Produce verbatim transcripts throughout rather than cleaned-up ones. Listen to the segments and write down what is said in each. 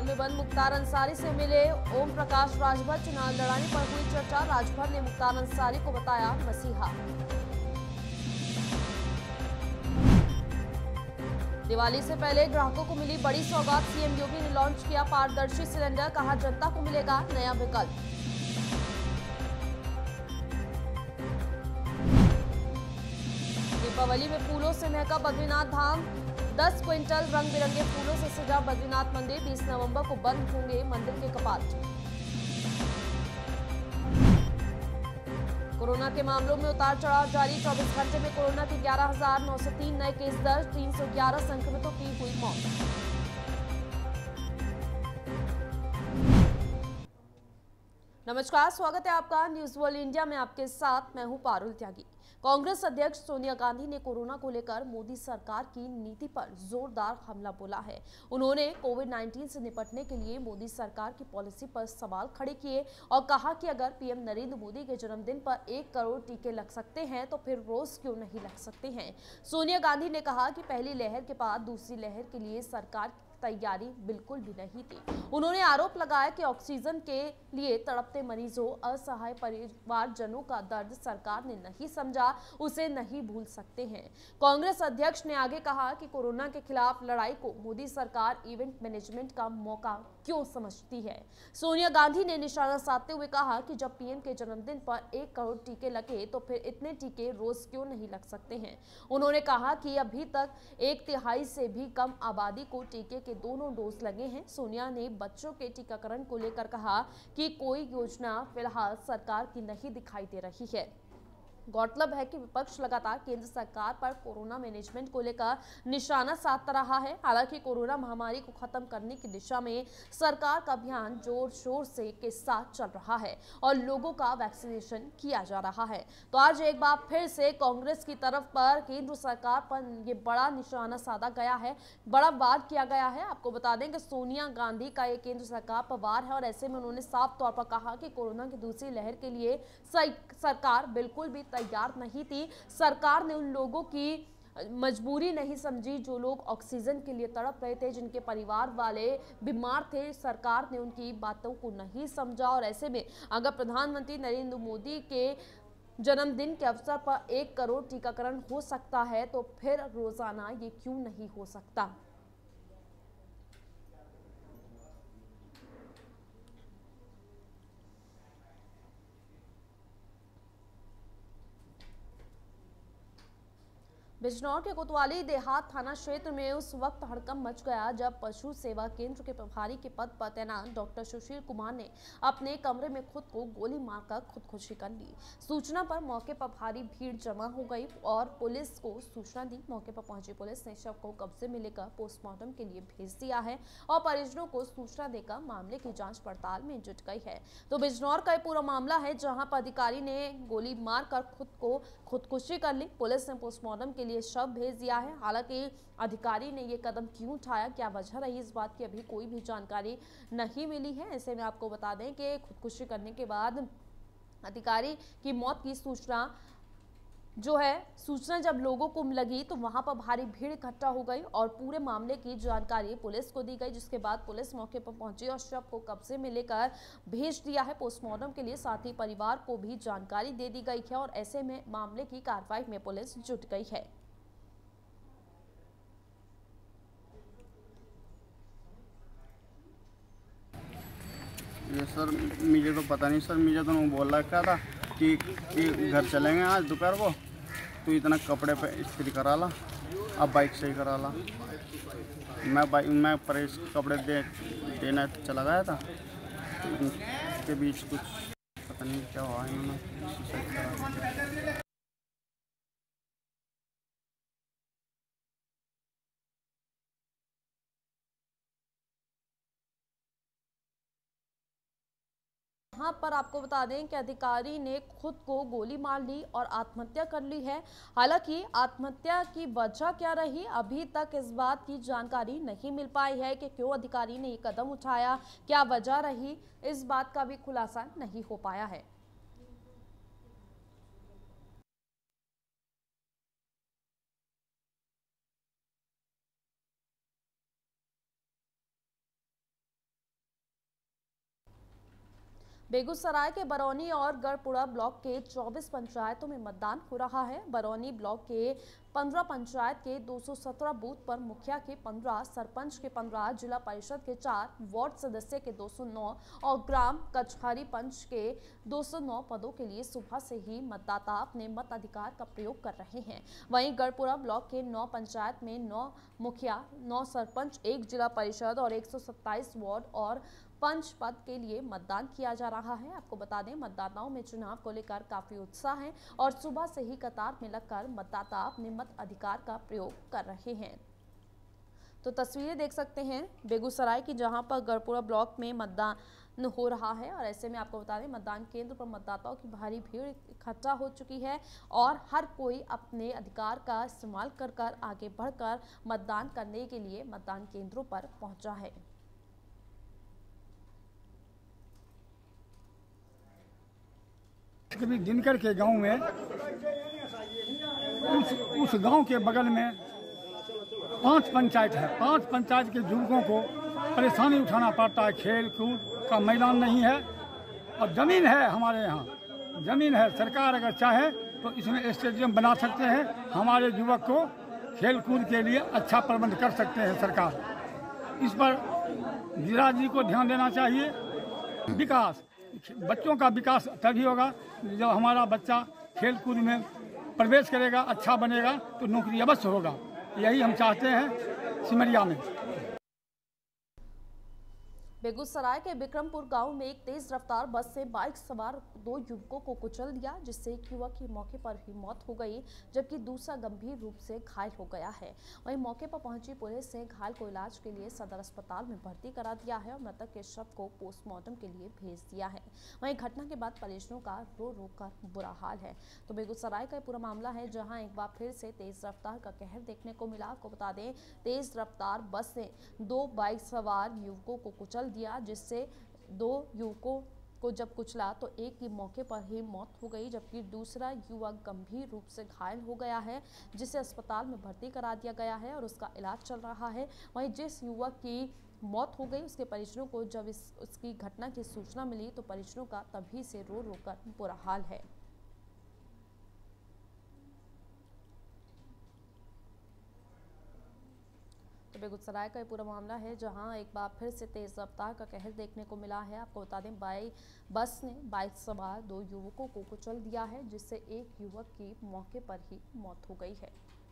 में बंद मुख्तार अंसारी से मिले ओम प्रकाश राजभर। चुनाव लड़ाने पर हुई चर्चा। राजभर ने मुख्तार अंसारी को बताया मसीहा। दिवाली से पहले ग्राहकों को मिली बड़ी सौगात। सीएम योगी ने लॉन्च किया पारदर्शी सिलेंडर। कहा जनता को मिलेगा नया विकल्प। दीपावली में फूलों से महका बद्रीनाथ धाम। दस क्विंटल रंग बिरंगे फूलों से सजा बद्रीनाथ मंदिर। बीस नवंबर को बंद होंगे मंदिर के कपाट। कोरोना के मामलों में उतार चढ़ाव जारी। चौबीस घंटे में कोरोना के ग्यारह हजार नौ सौ तीन नए केस दर्ज। तीन सौ ग्यारह संक्रमितों की हुई मौत। नमस्कार, स्वागत है आपका न्यूज वर्ल्ड इंडिया में। आपके साथ मैं हूं पारुल त्यागी। कांग्रेस अध्यक्ष सोनिया गांधी ने कोरोना को लेकर मोदी सरकार की नीति पर जोरदार हमला बोला है। उन्होंने कोविड उन्नीस से निपटने के लिए मोदी सरकार की पॉलिसी पर सवाल खड़े किए और कहा कि अगर पीएम नरेंद्र मोदी के जन्मदिन पर एक करोड़ टीके लग सकते हैं तो फिर रोज क्यों नहीं लग सकते हैं। सोनिया गांधी ने कहा कि पहली लहर के बाद दूसरी लहर के लिए सरकार तैयारी बिल्कुल भी नहीं थी। उन्होंने आरोप लगाया कि ऑक्सीजन के लिए तड़पते मरीजों, असहाय परिवारजनों का दर्द सरकार ने नहीं समझा, उसे नहीं भूल सकते हैं। कांग्रेस अध्यक्ष ने आगे कहा कि कोरोना के खिलाफ लड़ाई को मोदी सरकार इवेंट मैनेजमेंट का मौका क्यों समझती है। सोनिया गांधी ने निशाना साधते हुए कहा कि जब पीएम के जन्मदिन पर एक करोड़ टीके लगे तो फिर इतने टीके रोज क्यों नहीं लग सकते हैं। उन्होंने कहा कि अभी तक एक तिहाई से भी कम आबादी को टीके के दोनों डोज लगे हैं। सोनिया ने बच्चों के टीकाकरण को लेकर कहा कि कोई योजना फिलहाल सरकार की नहीं दिखाई दे रही है। गौरतलब है कि विपक्ष लगातार केंद्र सरकार पर कोरोना मैनेजमेंट को लेकर निशाना साधता रहा है। हालांकि कोरोना महामारी को खत्म करने की दिशा में सरकार का अभियान जोर शोर से के साथ चल रहा है और लोगों का वैक्सीनेशन किया जा रहा है। तो आज एक बार फिर से कांग्रेस की तरफ पर केंद्र सरकार पर ये बड़ा निशाना साधा गया है, बड़ा वार किया गया है। आपको बता दें कि सोनिया गांधी का ये केंद्र सरकार पर वार है और ऐसे में उन्होंने साफ तौर पर कहा कि कोरोना की दूसरी लहर के लिए सरकार बिल्कुल भी तैयार नहीं थी। सरकार ने उन लोगों की मजबूरी नहीं समझी जो लोग ऑक्सीजन के लिए तड़प रहे थे, जिनके परिवार वाले बीमार थे। सरकार ने उनकी बातों को नहीं समझा और ऐसे में अगर प्रधानमंत्री नरेंद्र मोदी के जन्मदिन के अवसर पर एक करोड़ टीकाकरण हो सकता है तो फिर रोजाना ये क्यों नहीं हो सकता। बिजनौर के कोतवाली देहात थाना क्षेत्र में उस वक्त हड़कंप मच गया जब पशु सेवा केंद्र के प्रभारी के पद पर तैनात डॉक्टर सुशील कुमार ने अपने कमरे में खुद को गोली मारकर खुदकुशी कर ली। सूचना पर मौके पर भारी भीड़ जमा हो गई और पुलिस को सूचना दी। मौके पर पहुंची पुलिस ने शव को कब्जे में लेकर पोस्टमार्टम के लिए भेज दिया है और परिजनों को सूचना देकर मामले की जाँच पड़ताल में जुट गई है। तो बिजनौर का पूरा मामला है जहाँ पर अधिकारी ने गोली मारकर खुद को खुदकुशी कर ली। पुलिस ने पोस्टमार्टम के लिए शव भेज दिया है। हालांकि अधिकारी ने ये कदम क्यों उठाया, क्या वजह रही, इस बात की अभी कोई भी जानकारी नहीं मिली है। ऐसे में आपको बता दें कि खुदकुशी करने के बाद अधिकारी की मौत की सूचना जो है सूचना जब लोगों को लगी तो वहां पर भारी भीड़ इकट्ठा हो गई और पूरे मामले की जानकारी पुलिस को दी गई, जिसके बाद पुलिस मौके पर पहुंची और शव को कब्जे में लेकर भेज दिया है पोस्टमार्टम के लिए। साथ ही परिवार को भी जानकारी दे दी गई है और ऐसे में मामले की कार्रवाई में पुलिस जुट गई है। ये सर मुझे तो पता नहीं सर, मुझे तो बोल रखा था कि, कि घर चलेंगे आज दोपहर को, तो इतना कपड़े पे इस्त्री करा ला, अब बाइक से ही करा ला। मैं बाइक मैं प्रेस कपड़े दे देना चला गया था, तो इनके बीच कुछ पता नहीं क्या हुआ इन्होंने। यहाँ पर आपको बता दें कि अधिकारी ने खुद को गोली मार ली और आत्महत्या कर ली है। हालांकि आत्महत्या की वजह क्या रही, अभी तक इस बात की जानकारी नहीं मिल पाई है कि क्यों अधिकारी ने ये कदम उठाया, क्या वजह रही, इस बात का भी खुलासा नहीं हो पाया है। बेगूसराय के बरौनी और गढ़पुरा ब्लॉक के चौबीस पंचायतों में मतदान हो रहा है। बरौनी ब्लॉक के पंद्रह पंचायत के दो सौ सत्रह बूथ पर मुखिया के पंद्रह, सरपंच के पंद्रह, जिला परिषद के चार, वार्ड सदस्य के दो सौ नौ और ग्राम कचहरी पंच के दो सौ नौ पदों के लिए सुबह से ही मतदाता अपने मताधिकार का प्रयोग कर रहे हैं। वहीं गढ़पुरा ब्लॉक के नौ पंचायत में नौ मुखिया, नौ सरपंच, एक जिला परिषद और एक सौ सत्ताईस वार्ड और पंच पद के लिए मतदान किया जा रहा है। आपको बता दें, मतदाताओं में चुनाव को लेकर काफी उत्साह है और सुबह से ही कतार में लगकर मतदाता अपने मत अधिकार का प्रयोग कर रहे हैं। तो तस्वीरें देख सकते हैं बेगूसराय की, जहां पर गढ़पुरा ब्लॉक में मतदान हो रहा है और ऐसे में आपको बता दें, मतदान केंद्र पर मतदाताओं की भारी भीड़ इकट्ठा हो चुकी है और हर कोई अपने अधिकार का इस्तेमाल कर कर आगे बढ़कर मतदान करने के लिए मतदान केंद्रों पर पहुंचा है। कभी दिनकर के गांव में उस उस गांव के बगल में पांच पंचायत है। पांच पंचायत के युवकों को परेशानी उठाना पड़ता है। खेल कूद का मैदान नहीं है और ज़मीन है हमारे यहाँ, ज़मीन है। सरकार अगर चाहे तो इसमें स्टेडियम बना सकते हैं। हमारे युवक को खेल कूद के लिए अच्छा प्रबंध कर सकते हैं सरकार। इस पर जिला जी को ध्यान देना चाहिए। विकास, बच्चों का विकास तभी होगा जब हमारा बच्चा खेल कूद में प्रवेश करेगा, अच्छा बनेगा तो नौकरी अवश्य होगा। यही हम चाहते हैं सिमरिया में। बेगूसराय के विक्रमपुर गांव में एक तेज रफ्तार बस से बाइक सवार दो युवकों को कुचल दिया, जिससे एक युवक की मौके पर ही मौत हो गई जबकि दूसरा गंभीर रूप से घायल हो गया है। वहीं मौके पर पहुंची पुलिस ने घायल को इलाज के लिए सदर अस्पताल में भर्ती करा दिया है और मृतक के शव को पोस्टमार्टम के लिए भेज दिया है। वहीं घटना के बाद परिजनों का रो रो कर बुरा हाल है। तो बेगूसराय का पूरा मामला है, जहाँ एक बार फिर से तेज रफ्तार का कहर देखने को मिला। आपको बता दें, तेज रफ्तार बस ने दो बाइक सवार युवकों को कुचल दिया, जिससे दो युवकों को जब कुचला तो एक की मौके पर ही मौत हो गई जबकि दूसरा युवक गंभीर रूप से घायल हो गया है, जिसे अस्पताल में भर्ती करा दिया गया है और उसका इलाज चल रहा है। वहीं जिस युवक की मौत हो गई उसके परिजनों को जब इस उसकी घटना की सूचना मिली तो परिजनों का तभी से रो रो कर बुरा हाल है। तो बेगूसराय का ये पूरा मामला है, जहां एक बार फिर से तेज रफ्तार का कहर देखने को मिला है। आपको बता दें, बाइक बस ने बाइक सवार दो युवकों को कुचल दिया है, जिससे एक युवक की मौके पर ही मौत हो गई है।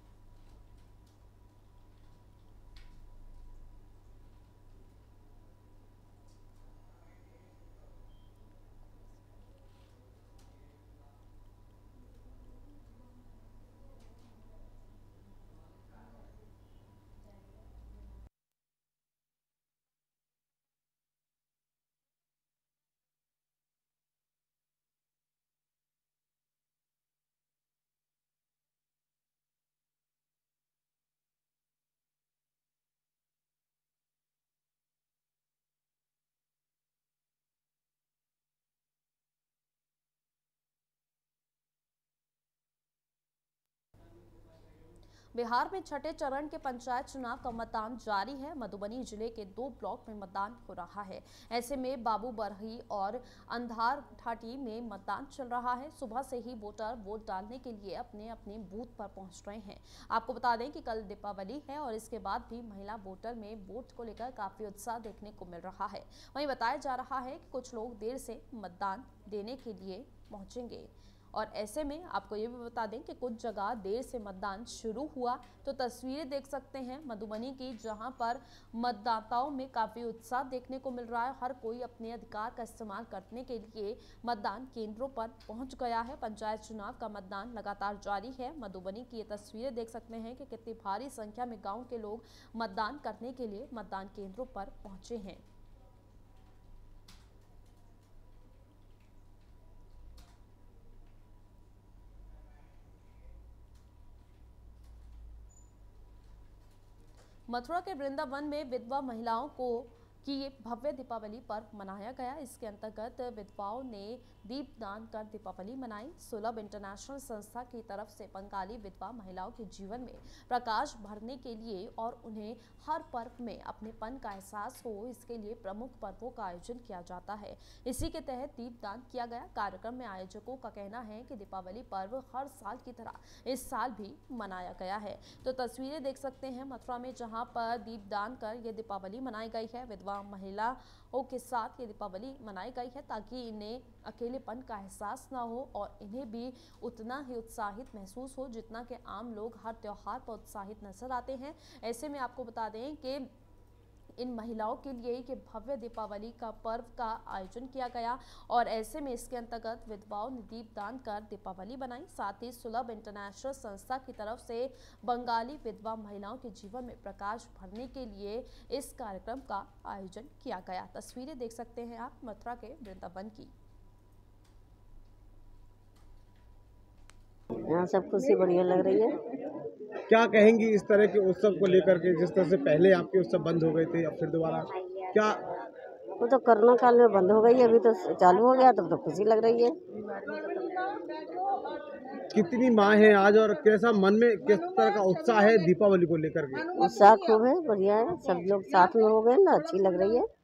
बिहार में छठे चरण के पंचायत चुनाव का मतदान जारी है। मधुबनी जिले के दो ब्लॉक में मतदान हो रहा है। ऐसे में बाबू बरही और अंधार घाटी में मतदान चल रहा है। सुबह से ही वोटर वोट डालने के लिए अपने अपने बूथ पर पहुंच रहे हैं। आपको बता दें कि कल दीपावली है और इसके बाद भी महिला वोटर में वोट को लेकर काफी उत्साह देखने को मिल रहा है। वहीं बताया जा रहा है कि कुछ लोग देर से मतदान देने के लिए पहुंचेंगे और ऐसे में आपको ये भी बता दें कि कुछ जगह देर से मतदान शुरू हुआ। तो तस्वीरें देख सकते हैं मधुबनी की, जहां पर मतदाताओं में काफ़ी उत्साह देखने को मिल रहा है। हर कोई अपने अधिकार का इस्तेमाल करने के लिए मतदान केंद्रों पर पहुंच गया है। पंचायत चुनाव का मतदान लगातार जारी है। मधुबनी की ये तस्वीरें देख सकते हैं कि कितनी भारी संख्या में गाँव के लोग मतदान करने के लिए मतदान केंद्रों पर पहुँचे हैं। मथुरा के वृंदावन में विधवा महिलाओं को कि ये भव्य दीपावली पर्व मनाया गया। इसके अंतर्गत विधवाओं ने दीपदान कर दीपावली मनाई। सुलभ इंटरनेशनल संस्था की तरफ से बंगाली विधवा महिलाओं के जीवन में प्रकाश भरने के लिए और उन्हें हर पर्व में अपनेपन का एहसास हो, इसके लिए प्रमुख पर्वों का आयोजन किया जाता है। इसी के तहत दीपदान किया गया। कार्यक्रम में आयोजकों का कहना है कि दीपावली पर्व हर साल की तरह इस साल भी मनाया गया है। तो तस्वीरें देख सकते हैं मथुरा में, जहां पर दीपदान कर ये दीपावली मनाई गई है। विधवा महिलाओं के साथ ये दीपावली मनाई गई है ताकि इन्हें अकेलेपन का एहसास ना हो और इन्हें भी उतना ही उत्साहित महसूस हो जितना कि आम लोग हर त्योहार पर उत्साहित नजर आते हैं। ऐसे में आपको बता दें कि इन महिलाओं के लिए ये भव्य दीपावली का पर्व का आयोजन किया गया और ऐसे में इसके अंतर्गत विधवाओं ने दीपदान कर दीपावली बनाई। साथ ही सुलभ इंटरनेशनल संस्था की तरफ से बंगाली विधवा महिलाओं के जीवन में प्रकाश भरने के लिए इस कार्यक्रम का आयोजन किया गया। तस्वीरें देख सकते हैं आप मथुरा के वृंदावन की। यहाँ सब खुशी बढ़िया लग रही है। क्या कहेंगी इस तरह के उत्सव को लेकर के, जिस तरह से पहले आपके उत्सव बंद हो गए थे, अब फिर दोबारा क्या? वो तो कोरोना काल में बंद हो गई, अभी तो चालू हो गया, तब तो खुशी लग रही है। कितनी माँ है आज और कैसा मन में किस तरह का उत्साह है दीपावली को लेकर के? उत्साह खूब है, बढ़िया है, सब लोग साथ में हो गए ना, अच्छी लग रही है।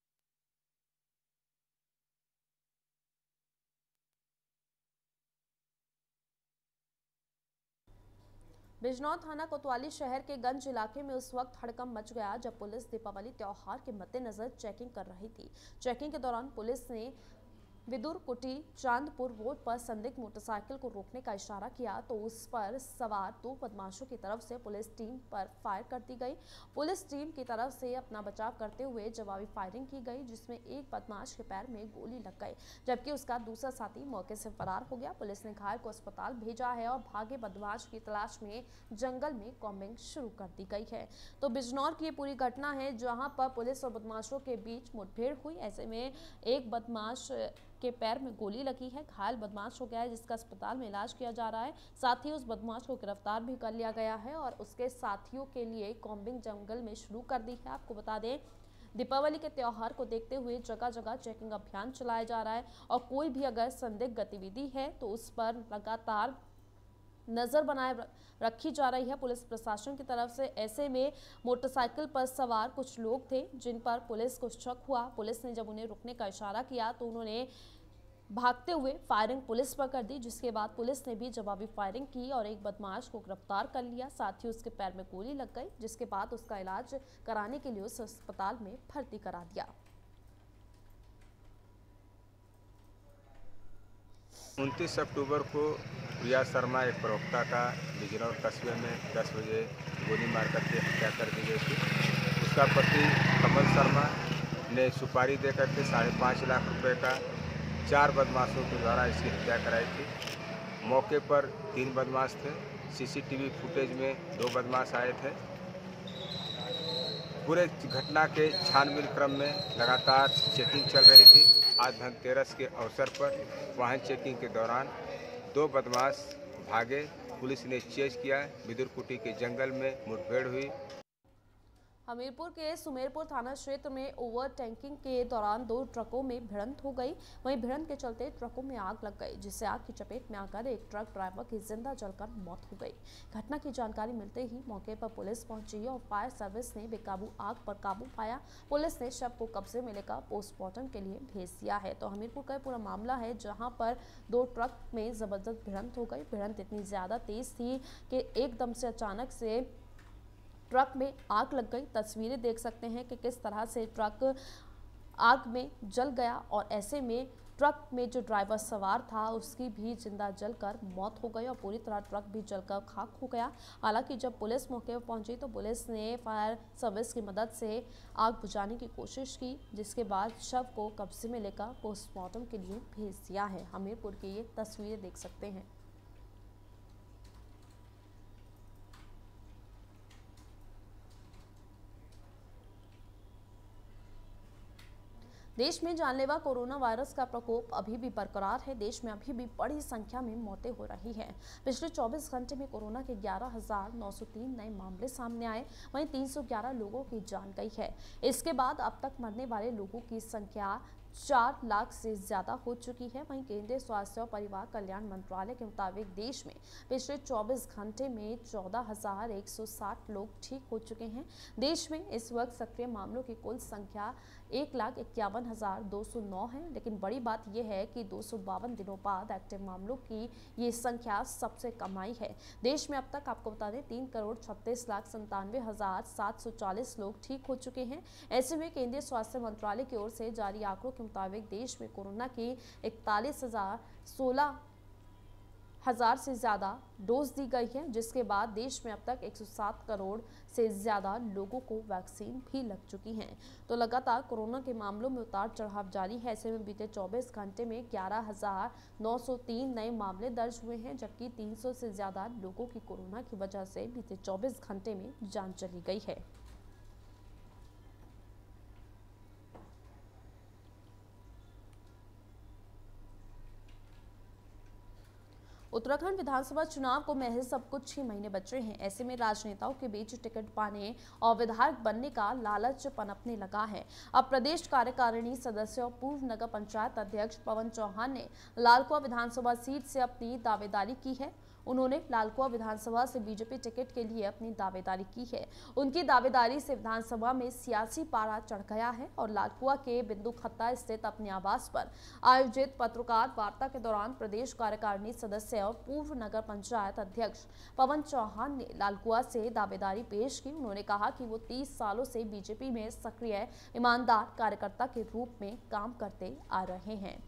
बिजनौर थाना कोतवाली शहर के गंज इलाके में उस वक्त हड़कंप मच गया जब पुलिस दीपावली त्योहार के मद्देनजर चेकिंग कर रही थी। चेकिंग के दौरान पुलिस ने विदुर कुटी चांदपुर रोड पर संदिग्ध मोटरसाइकिल को रोकने का इशारा किया तो उस पर सवार दो बदमाशों की तरफ से पुलिस टीम पर फायर कर दी गई। पुलिस टीम की तरफ से अपना बचाव करते हुए जवाबी फायरिंग की गई, जिसमें एक बदमाश के पैर में गोली लग गई जबकि उसका दूसरा साथी मौके से फरार हो गया। पुलिस ने घायल को अस्पताल भेजा है और भागे बदमाश की तलाश में जंगल में कॉम्बिंग शुरू कर दी गई है। तो बिजनौर की पूरी घटना है जहाँ पर पुलिस और बदमाशों के बीच मुठभेड़ हुई। ऐसे में एक बदमाश के पैर में गोली लगी है, घायल बदमाश हो गया है जिसका अस्पताल में इलाज किया जा रहा है। साथ ही उस बदमाश को गिरफ्तार भी कर लिया गया है और उसके साथियों के लिए कॉम्बिंग जंगल में शुरू कर दी है। आपको बता दें दीपावली के त्योहार को देखते हुए जगह जगह चेकिंग अभियान चलाया जा रहा है और कोई भी अगर संदिग्ध गतिविधि है तो उस पर लगातार नजर बनाए रखी जा रही है पुलिस प्रशासन की तरफ से। ऐसे में मोटरसाइकिल पर सवार कुछ लोग थे जिन पर पुलिस को शक हुआ। पुलिस ने जब उन्हें रुकने का इशारा किया तो उन्होंने भागते हुए फायरिंग पुलिस पर कर दी, जिसके बाद पुलिस ने भी जवाबी फायरिंग की और एक बदमाश को गिरफ्तार कर लिया। साथ ही उसके पैर में गोली लग गई, जिसके बाद उसका इलाज कराने के लिए उस अस्पताल में भर्ती करा दिया। उनतीस अक्टूबर को प्रिया शर्मा एक प्रवक्ता का बिजनौर कस्बे में दस बजे गोली मार करके हत्या कर दी गई थी। उसका पति कमल शर्मा ने सुपारी दे करके साढ़े पाँच लाख रुपए का चार बदमाशों के द्वारा इसकी हत्या कराई थी। मौके पर तीन बदमाश थे। सीसीटीवी फुटेज में दो बदमाश आए थे। पूरे घटना के छानबीन क्रम में लगातार चेकिंग चल रही थी। आज धनतेरस के अवसर पर वाहन चेकिंग के दौरान दो बदमाश भागे। पुलिस ने चेज किया। विदुर कुटी के जंगल में मुठभेड़ हुई। हमीरपुर के सुमेरपुर थाना क्षेत्र में ओवर टैंकिंग के दौरान दो ट्रकों में भिड़ंत हो गई। वहीं भिड़ंत के चलते ट्रकों में आग लग गई, जिससे आग की चपेट में आकर एक ट्रक ड्राइवर की जिंदा जलकर मौत हो गई। घटना की जानकारी मिलते ही मौके पर पुलिस पहुंची और फायर सर्विस ने बेकाबू आग पर काबू पाया। पुलिस ने शव को कब्जे में लेकर पोस्टमार्टम के लिए भेज दिया है। तो हमीरपुर का पूरा मामला है जहाँ पर दो ट्रक में जबरदस्त भिड़ंत हो गई। भिड़ंत इतनी ज्यादा तेज थी कि एकदम से अचानक से ट्रक में आग लग गई। तस्वीरें देख सकते हैं कि किस तरह से ट्रक आग में जल गया और ऐसे में ट्रक में जो ड्राइवर सवार था उसकी भी जिंदा जलकर मौत हो गई और पूरी तरह ट्रक भी जलकर खाक हो गया। हालांकि जब पुलिस मौके पर पहुंची तो पुलिस ने फायर सर्विस की मदद से आग बुझाने की कोशिश की, जिसके बाद शव को कब्जे में लेकर पोस्टमार्टम के लिए भेज दिया है। हमीरपुर की ये तस्वीरें देख सकते हैं। देश में जानलेवा कोरोना वायरस का प्रकोप अभी भी बरकरार है। देश में अभी भी बड़ी संख्या में मौतें हो रही हैं। पिछले चौबीस घंटे में कोरोना के ग्यारह हजार नौ सौ तीन नए मामले सामने आए, वहीं तीन सौ ग्यारह लोगों की जान गई है। इसके बाद अब तक मरने वाले लोगों की संख्या चार लाख से ज्यादा हो चुकी है। वहीं केंद्रीय स्वास्थ्य और परिवार कल्याण मंत्रालय के मुताबिक देश में पिछले चौबीस घंटे में चौदह हजार एक सौ साठ लोग ठीक हो चुके हैं। देश में इस वक्त सक्रिय मामलों की कुल संख्या एक लाख इक्यावन हजार दो सौ नौ है, लेकिन बड़ी बात यह है कि दो सौ बावन दिनों बाद एक्टिव मामलों की ये संख्या सबसे कम आई है। देश में अब तक आपको बता दें तीन करोड़ छत्तीस लाख संतानवे हजार सात सौ चालीस लोग ठीक हो चुके हैं। ऐसे में केंद्रीय स्वास्थ्य मंत्रालय की ओर से जारी आंकड़ों के मुताबिक देश में कोरोना की इकतालीस हजार सोलह हजार से ज्यादा डोज दी गई है, जिसके बाद देश में अब तक एक सौ सात करोड़ से ज्यादा लोगों को वैक्सीन भी लग चुकी है। तो लगातार कोरोना के मामलों में उतार चढ़ाव जारी है। ऐसे में बीते चौबीस घंटे में ग्यारह हजार नौ सौ तीन नए मामले दर्ज हुए हैं, जबकि तीन सौ से ज्यादा लोगों की कोरोना की वजह से बीते चौबीस घंटे में जान चली गई है। उत्तराखंड विधानसभा चुनाव को महज सब कुछ ही महीने बचे हैं। ऐसे में राजनेताओं के बीच टिकट पाने और विधायक बनने का लालच पनपने लगा है। अब प्रदेश कार्यकारिणी सदस्य और पूर्व नगर पंचायत अध्यक्ष पवन चौहान ने लालकुआं विधानसभा सीट से अपनी दावेदारी की है। उन्होंने लालकुआं विधानसभा से बीजेपी टिकट के लिए अपनी दावेदारी की है। उनकी दावेदारी से विधानसभा में सियासी पारा चढ़ गया है और लालकुआं के बिंदु खत्ता स्थित अपने आवास पर आयोजित पत्रकार वार्ता के दौरान प्रदेश कार्यकारिणी सदस्य और पूर्व नगर पंचायत अध्यक्ष पवन चौहान ने लालकुआं से दावेदारी पेश की। उन्होंने कहा कि वो तीस सालों से बीजेपी में सक्रिय ईमानदार कार्यकर्ता के रूप में काम करते आ रहे हैं।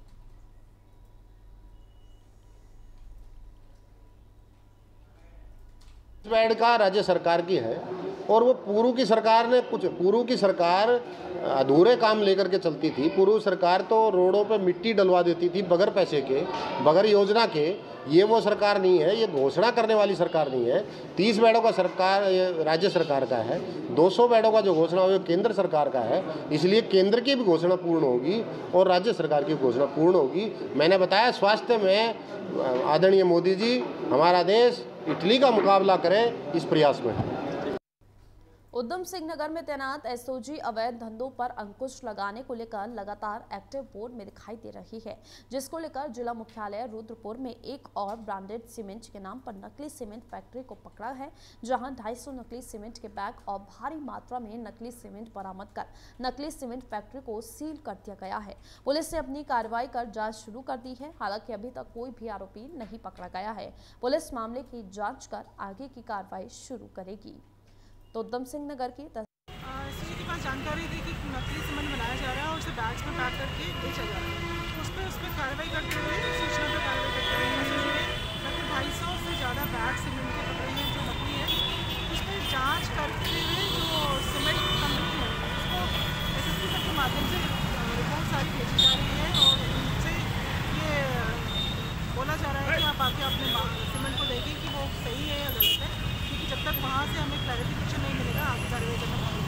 बेड का राज्य सरकार की है और वो पूर्व की सरकार ने कुछ पूर्व की सरकार अधूरे काम लेकर के चलती थी। पूर्व सरकार तो रोडों पे मिट्टी डलवा देती थी बगैर पैसे के, बगैर योजना के। ये वो सरकार नहीं है, ये घोषणा करने वाली सरकार नहीं है। तीस बेडों का सरकार राज्य सरकार का है, दो सौ बेडों का जो घोषणा हुई केंद्र सरकार का है। इसलिए केंद्र की भी घोषणा पूर्ण होगी और राज्य सरकार की घोषणा पूर्ण होगी। मैंने बताया स्वास्थ्य में आदरणीय मोदी जी हमारा देश इटली का मुकाबला करें इस प्रयास में। उधम सिंह नगर में तैनात एसओजी अवैध धंधों पर अंकुश लगाने को लेकर लगातार एक्टिव बोर्ड में दिखाई दे रही है, जिसको लेकर जिला मुख्यालय रुद्रपुर में एक और ब्रांडेड सीमेंट के नाम पर नकली सीमेंट फैक्ट्री को पकड़ा है, जहां दो सौ पचास नकली सीमेंट के बैग और भारी मात्रा में नकली सीमेंट बरामद कर नकली सीमेंट फैक्ट्री को सील कर दिया गया है। पुलिस ने अपनी कार्रवाई कर जाँच शुरू कर दी है। हालांकि अभी तक कोई भी आरोपी नहीं पकड़ा गया है। पुलिस मामले की जाँच कर आगे की कार्रवाई शुरू करेगी। तो उधम सिंह नगर की एसओजी के पास जानकारी थी कि नकली सीमेंट बनाया जा रहा है और उसे बैग्स में पैक करके बेचा जा रहा है। उस पर उस पर कार्रवाई करते हुए सूचना पर कार्रवाई करते हुए एसओजी ने लगभग ढाई सौ से ज़्यादा बैग सीमेंट के पकड़े हैं जो नकली है। उस पर जाँच करते हुए जो सीमेंट कंपनी है उसको एसएसपी तक के माध्यम से रिपोर्ट सारी भेजी जा रही है और उनसे ये बोला जा रहा है कि आप आके अपने सीमेंट को देखें कि वो सही है या गलत है, क्योंकि जब तक वहाँ से हमें क्लैरिफिकेशन नहीं मिलेगा आगे कार्रवाई करना पड़ेगा।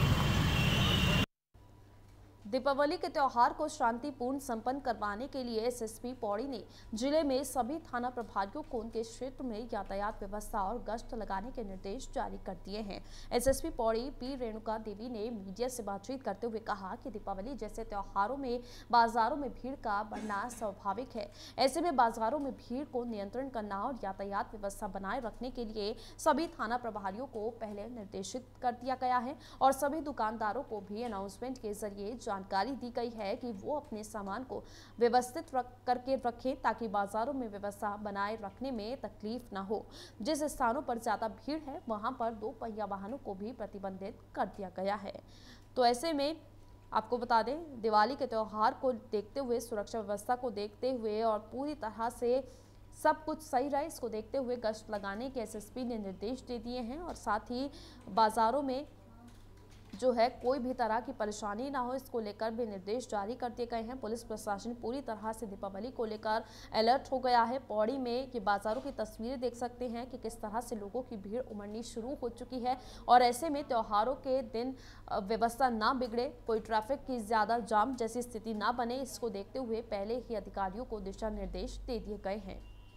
दीपावली के त्योहार को शांतिपूर्ण संपन्न करवाने के लिए एसएसपी पौड़ी ने जिले में सभी थाना प्रभारियों को उनके क्षेत्र में यातायात व्यवस्था और गश्त लगाने के निर्देश जारी कर दिए हैं। एसएसपी पौड़ी पी रेणुका देवी ने मीडिया से बातचीत करते हुए कहा कि दीपावली जैसे त्योहारों में बाजारों में भीड़ का बढ़ना स्वाभाविक है। ऐसे में बाजारों में भीड़ को नियंत्रण करना और यातायात व्यवस्था बनाए रखने के लिए सभी थाना प्रभारियों को पहले निर्देशित कर दिया गया है और सभी दुकानदारों को भी अनाउंसमेंट के जरिए जानकारी दी गई है कि वो अपने सामान को व्यवस्थित रख करके रखें ताकि बाजारों में व्यवस्था बनाए रखने में तकलीफ न हो। जिस स्थानों पर ज्यादा भीड़ है वहां पर दो पहिया वाहनों को भी प्रतिबंधित कर दिया गया है। तो ऐसे में आपको बता दें दिवाली के त्यौहार को देखते हुए, सुरक्षा व्यवस्था को देखते हुए और पूरी तरह से सब कुछ सही रहे इसको देखते हुए गश्त लगाने के एसएसपी ने निर्देश दे दिए हैं और साथ ही बाजारों में जो है कोई भी तरह की परेशानी ना हो, इसको लेकर भी निर्देश जारी कर दिए गए हैं। पुलिस प्रशासन पूरी तरह से दीपावली को लेकर अलर्ट हो गया है। पौड़ी में ये बाजारों की तस्वीरें देख सकते हैं कि किस तरह से लोगों की भीड़ उमड़नी शुरू हो चुकी है और ऐसे में त्योहारों के दिन व्यवस्था ना बिगड़े, कोई ट्रैफिक की ज्यादा जाम जैसी स्थिति ना बने, इसको देखते हुए पहले ही अधिकारियों को दिशा निर्देश दे दिए गए हैं।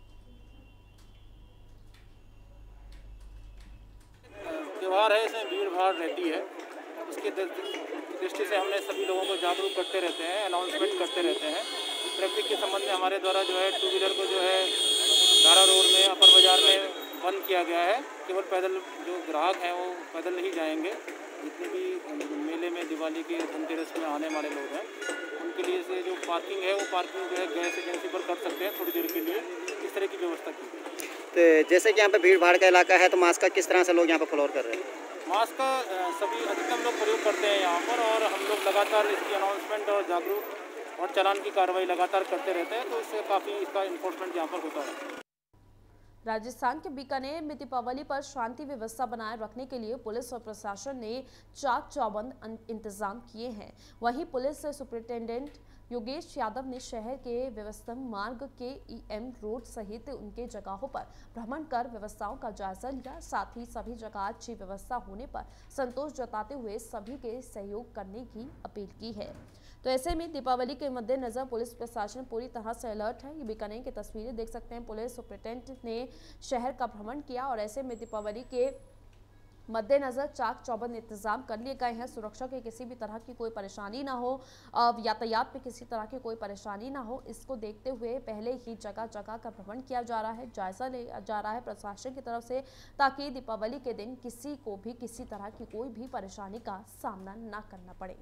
त्योहार है, इसमें भीड़ भाड़ रहती है, उसकी दृष्टि से हमने सभी लोगों को जागरूक करते रहते हैं, अनाउंसमेंट करते रहते हैं। ट्रैफिक के संबंध में हमारे द्वारा जो है टू व्हीलर को जो है धारा रोड में, अपर बाजार में बंद किया गया है। केवल पैदल जो ग्राहक हैं वो पैदल नहीं जाएंगे। जितने भी मेले में दिवाली के धनतेरस में आने वाले लोग हैं उनके लिए से जो पार्किंग है वो पार्किंग जो है गैस एजेंसी पर कर सकते हैं थोड़ी देर के लिए, इस तरह की व्यवस्था की है। तो जैसे कि यहाँ पे भीड़ भाड़ का इलाका है तो मास्क का किस तरह से लोग यहाँ पर फ्लोर कर रहे हैं? मास्क का सभी अधिकतम लोग प्रयोग करते हैं यहाँ पर और हम लोग लगातार इसकी अनाउंसमेंट और जागरूक और चालान की कार्रवाई लगातार करते रहते हैं, तो इससे काफ़ी इसका इन्फोर्समेंट यहाँ पर होता है। राजस्थान के बीकानेर में दीपावली पर शांति व्यवस्था बनाए रखने के लिए पुलिस और प्रशासन ने चाक चौबंद इंतजाम किए हैं। वहीं पुलिस सुपरिटेंडेंट योगेश यादव ने शहर के व्यवस्था मार्ग के ईएम रोड सहित उनके जगहों पर भ्रमण कर व्यवस्थाओं का जायजा लिया। साथ ही सभी जगह अच्छी व्यवस्था होने पर संतोष जताते हुए सभी के सहयोग करने की अपील की है। तो ऐसे में दीपावली के मद्देनजर पुलिस प्रशासन पूरी तरह से अलर्ट है। ये बीकानेर की तस्वीरें देख सकते हैं। पुलिस सुपरिटेंडेंट ने शहर का भ्रमण किया और ऐसे में दीपावली के मद्देनजर चाक चौबंद इंतजाम कर लिए गए हैं। सुरक्षा के किसी भी तरह की कोई परेशानी ना हो, यातायात में किसी तरह की कोई परेशानी ना हो, इसको देखते हुए पहले ही जगह जगह का भ्रमण किया जा रहा है, जायजा लिया जा रहा है प्रशासन की तरफ से, ताकि दीपावली के दिन किसी को भी किसी तरह की कोई भी परेशानी का सामना ना करना पड़े।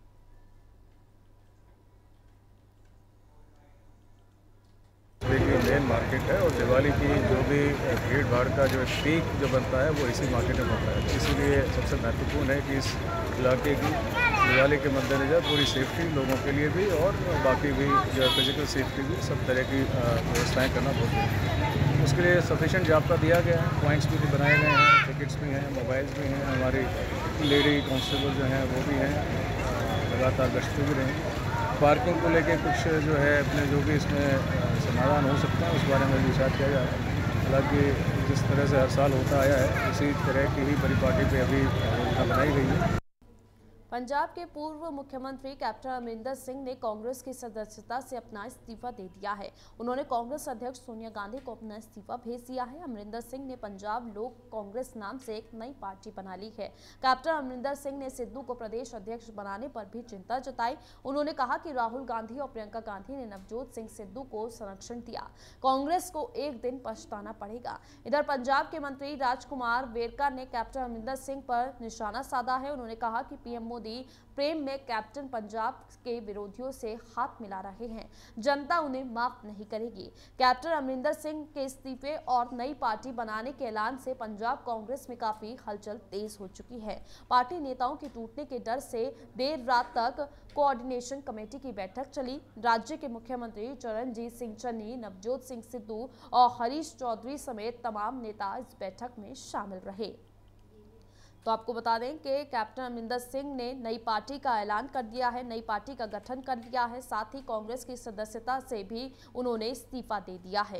देखिए मेन मार्केट है और दिवाली की जो भी भीड़ भाड़ का जो पीक जो बनता है वो इसी मार्केट में बनता है। इसीलिए सबसे महत्वपूर्ण है कि इस इलाके की दिवाली के मद्देनजर पूरी सेफ्टी लोगों के लिए भी और बाकी भी जो फिजिकल सेफ्टी भी सब तरह की व्यवस्थाएं करना बहुत जरूरी है। उसके लिए सफिशेंट जाब्ता दिया गया है, पॉइंट्स भी बनाए गए हैं, टिकट्स भी हैं, मोबाइल्स भी हैं, हमारी लेडी कांस्टेबल जो हैं वो भी हैं, लगातार गश्त भी रहेंगे। पार्किंग को लेके कुछ जो है अपने जो भी इसमें समाधान हो सकता है उस बारे में विचार किया जा रहा है। हालांकि जिस तरह से हर साल होता आया है उसी तरह की ही परिपाटी पे अभी योजना बनाई गई है। पंजाब के पूर्व मुख्यमंत्री कैप्टन अमरिंदर सिंह ने कांग्रेस की सदस्यता से अपना इस्तीफा दे दिया है। उन्होंने कांग्रेस अध्यक्ष सोनिया गांधी को अपना इस्तीफा भेज दिया है। अमरिंदर सिंह ने पंजाब लोक कांग्रेस नाम से एक नई पार्टी बना ली है। कैप्टन अमरिंदर सिंह ने सिद्धू को प्रदेश अध्यक्ष बनाने पर भी चिंता जताई। उन्होंने कहा कि राहुल गांधी और प्रियंका गांधी ने नवजोत सिंह सिद्धू को संरक्षण दिया, कांग्रेस को एक दिन पछताना पड़ेगा। इधर पंजाब के मंत्री राजकुमार वेरका ने कैप्टन अमरिंदर सिंह पर निशाना साधा है। उन्होंने कहा कि पीएम मोदी प्रेम में कैप्टन पंजाब के विरोधियों से हाथ मिला रहे हैं, जनता उन्हें माफ नहीं करेगी। कैप्टन अमरिंदर सिंह के इस्तीफे और नई पार्टी बनाने के ऐलान से पंजाब कांग्रेस में काफी हलचल तेज हो चुकी है। पार्टी नेताओं के टूटने के डर से देर रात तक कोऑर्डिनेशन कमेटी की बैठक चली। राज्य के मुख्यमंत्री चरणजीत सिंह चन्नी, नवजोत सिंह सिद्धू और हरीश चौधरी समेत तमाम नेता इस बैठक में शामिल रहे। तो आपको बता दें कि कैप्टन अमरिंदर सिंह ने नई पार्टी का ऐलान कर दिया है, नई पार्टी का गठन कर दिया है। साथ ही कांग्रेस की सदस्यता से भी उन्होंने इस्तीफा दे दिया है।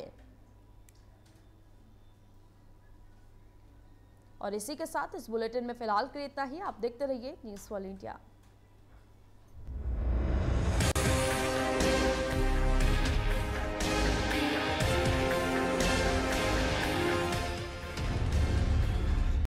और इसी के साथ इस बुलेटिन में फिलहाल के लिए इतना ही। आप देखते रहिए न्यूज़ वर्ल्ड इंडिया।